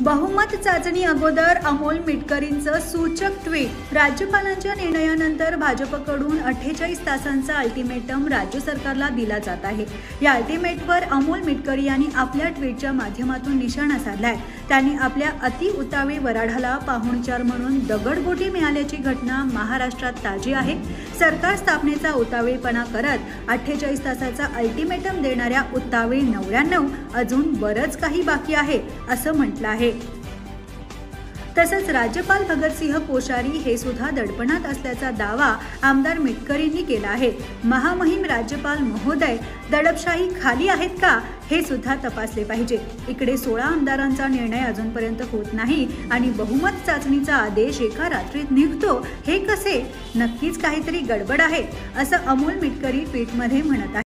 बहुमत चाचणी अगोदर अमोल मिटकरींचं सूचक ट्विट। राज्यपालांच्या निर्णयानंतर भाजपकडून 48 तासांचा अल्टिमेटम राज्य सरकारला दिला जात आहे। या अल्टिमेटवर अमोल मिटकरी यांनी आपल्या ट्विटच्या माध्यमातून निशाणा साधलाय। त्यांनी आपल्या अति उतावी वराडाला पाहुणचार म्हणून दगडगोटी मिळाल्याची घटना महाराष्ट्रात ताजी आहे। सरकार स्थापनेचा उतावीळपणा करत 48 तासाचा अल्टिमेटम देणाऱ्या उतावीळ नवऱ्यांना अजून बरंच काही बाकी आहे असं म्हटलं आहे। तसंच राज्यपाल भगतसिंह कोश्यारी हे सुद्धा दडपणात असल्याचा दावा आमदार मिटकरींनी केला आहे। महामहिम राज्यपाल महोदय दडपशाही खाली आहेत का हे सुद्धा तपासले पाहिजे। इकडे 16 आमदारांचा निर्णय अजूनपर्यंत होत नाही आणि बहुमत चाचणीचा आदेश एका रात्रीत निघतो, हे कसे? नक्कीच काहीतरी गडबड आहे असं अमोल मिटकरी ट्विटमध्ये म्हणत आहेत।